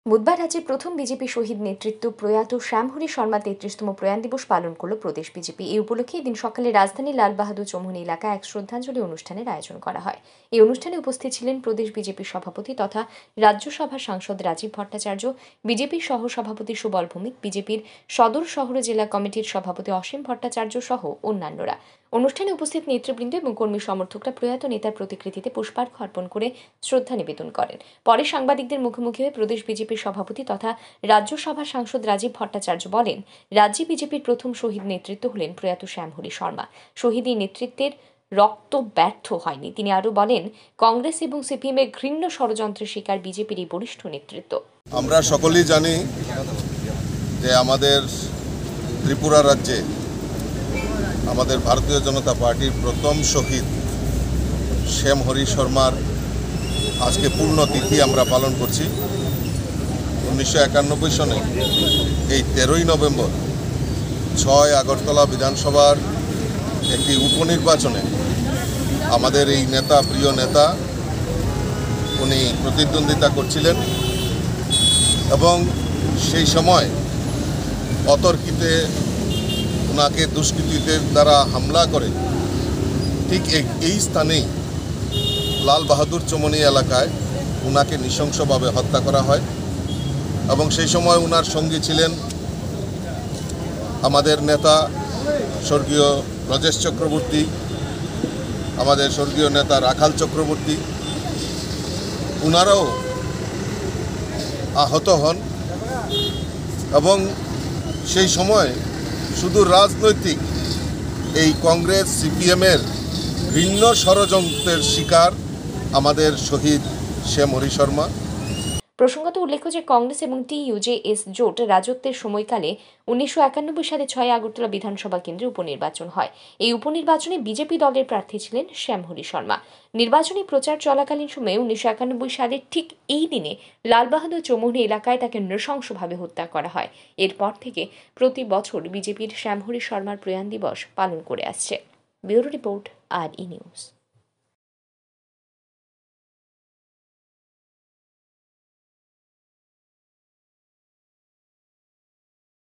বুধবার রাজ্যের প্রথম বিজেপি শহীদ নেতৃত্ব প্রয়াত শ্যামহরি শর্মা ৩৩তম প্রয়াণ দিবস পালন করল প্রদেশ বিজেপি। এই উপলক্ষে এদিন সকালে রাজধানীর লালবাহাদুর চৌমুহনী এলাকায় এক শ্রদ্ধাঞ্জলি অনুষ্ঠানের আয়োজন করা হয়। এই অনুষ্ঠানে উপস্থিত ছিলেন প্রদেশ বিজেপির সভাপতি তথা রাজ্যসভার সাংসদ রাজীব ভট্টাচার্য, বিজেপির সহ সভাপতি সুবল ভৌমিক, বিজেপির সদর শহর জেলা কমিটির সভাপতি অসীম ভট্টাচার্য সহ অন্যান্যরা। অনুষ্ঠানে উপস্থিত নেতৃবৃন্দ এবং কর্মী সমর্থকরা প্রয়াত নেতার প্রতিকৃতিতে পুষ্পার্ঘ্য অর্পণ করে শ্রদ্ধা নিবেদন করেন। পরে সাংবাদিকদের মুখোমুখি হয়ে প্রদেশ বিজেপির সভাপতি তথা রাজ্যসভার সাংসদ রাজীব ভট্টাচার্য বলেন, রাজ্যে বিজেপির প্রথম শহীদ নেতৃত্ব হলেন প্রয়াত শ্যামহরি শর্মা। শহীদ নেতৃত্বের রক্ত ব্যর্থ হয়নি। তিনি আরও বলেন, কংগ্রেস এবং সিপিএম এর ঘৃণ্য ষড়যন্ত্রের শিকার বিজেপির এই বরিষ্ঠ নেতৃত্ব। আমরা সকলেই জানি যে আমাদের ত্রিপুরা রাজ্যে আমাদের ভারতীয় জনতা পার্টির প্রথম শহীদ শ্যামহরি শর্মার আজকে পূর্ণ তিথি আমরা পালন করছি। 1991 সনে এই 13ই নভেম্বর 6 আগরতলা বিধানসভার একটি উপনির্বাচনে আমাদের এই নেতা, প্রিয় নেতা, উনি প্রতিদ্বন্দ্বিতা করছিলেন এবং সেই সময় অতর্কিতে ওনাকে দুষ্কৃতীদের দ্বারা হামলা করে ঠিক এই স্থানেই লালবাহাদুর চৌমুহনী এলাকায় ওনাকে নৃশংসভাবে হত্যা করা হয় এবং সেই সময় ওনার সঙ্গী ছিলেন আমাদের নেতা স্বর্গীয় ব্রজেশ চক্রবর্তী, আমাদের স্বর্গীয় নেতা রাখাল চক্রবর্তী। ওনারাও আহত হন এবং সেই সময় শুধু রাজনৈতিক এই কংগ্রেস সিপিএমের ঘৃণ্য ষড়যন্ত্রের শিকার আমাদের শহীদ শ্যামহরি শর্মা। প্রসঙ্গত উল্লেখ্য যে কংগ্রেস এবং টিইউজেএস জোট রাজত্বের সময়কালে 1991 সালে 6 আগরতলা বিধানসভা কেন্দ্রে উপনির্বাচন হয়। এই উপনির্বাচনে বিজেপি দলের প্রার্থী ছিলেন শ্যামহরি শর্মা। নির্বাচনী প্রচার চলাকালীন সময়ে 1991 সালের ঠিক এই দিনে লালবাহাদুর চৌমুহনী এলাকায় তাকে নৃশংসভাবে হত্যা করা হয়। এরপর থেকে প্রতি বছর বিজেপির শ্যামহরি শর্মার প্রয়াণ দিবস পালন করে আসছে। ব্যুরো রিপোর্ট, আর ই নিউজ।